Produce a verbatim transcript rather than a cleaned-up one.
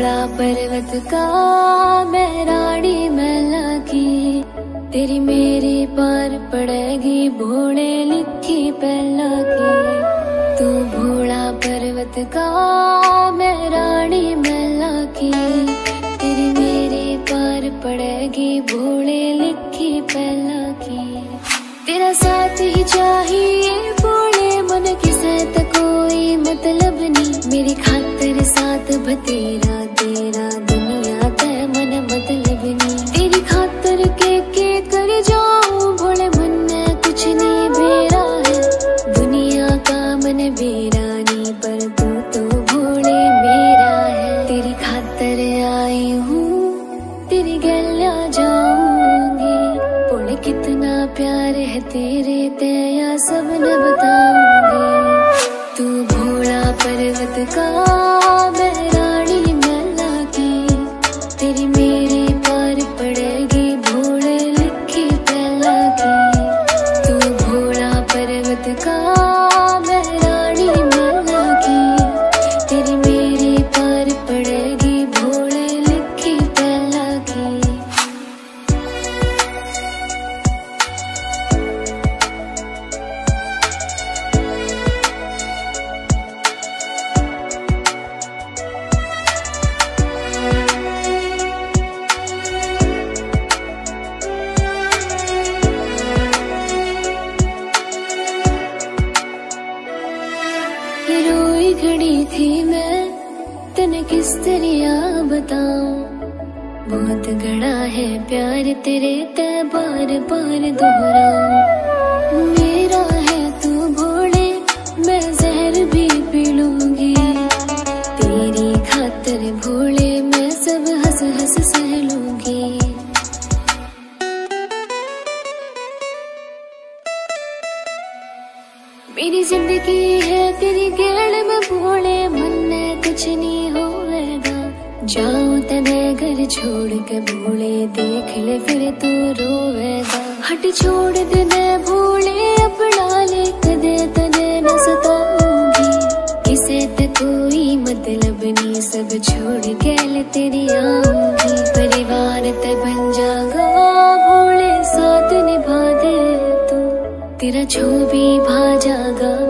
भोला पर्वत का मैं रानी मैला की, तेरी मेरी पार पड़ेगी भोले लिखी पहला की। तू भोला पर्वत का मैं रानी मैला की, तेरी मेरी पार पड़ेगी भोले लिखी पहला की। तेरा साथ ही चाहिए भोले मन की सत कोई मतलब नहीं, मेरी खातिर साथ बतेरा तेरा दुनिया तय मन मतलब नहीं। तेरी खातिर के के कर जाऊं भोले मन में कुछ नहीं बेरा है, दुनिया का मन बेरा नहीं पर तू तो भोले मेरा है। तेरी खातिर आई हूँ तेरी गलिया जाऊंगी, भोले कितना प्यार है तेरे तेया सब न बताऊंगी। तू भोला पर्वत का मैं रानी मैला की, तेरी मेरी पार पड़ेगी भोले लिखी पहला की। तू भोला पर्वत का मैं रानी मैला की, तेरी मेरी पार पड़ेगी भोले लिखी पहला की। रोई खड़ी थी मैं तने किस तरह बताऊं, बहुत गड़ा है प्यार तेरे ते बार बार दोहराऊं। मेरा है तू भोले मैं जहर भी पी लूंगी, तेरी खातिर भोले मैं सब हंस हंस सह लूंगी। मेरी जिंदगी है तेरी गेड़ में भोले मन में कुछ नहीं होएगा, जाऊं तने घर छोड़ के भोले देख ले फिर तू रोएगा। हट छोड़ दे मैं भोले अपना ले कदे तने न सताऊंगी, किसे ते कोई मतलब नहीं सब छोड़ के ले तेरी आऊंगी। परिवार ते बन जागा भोले साथ निभा दे तू, तेरा छो भी भा जागा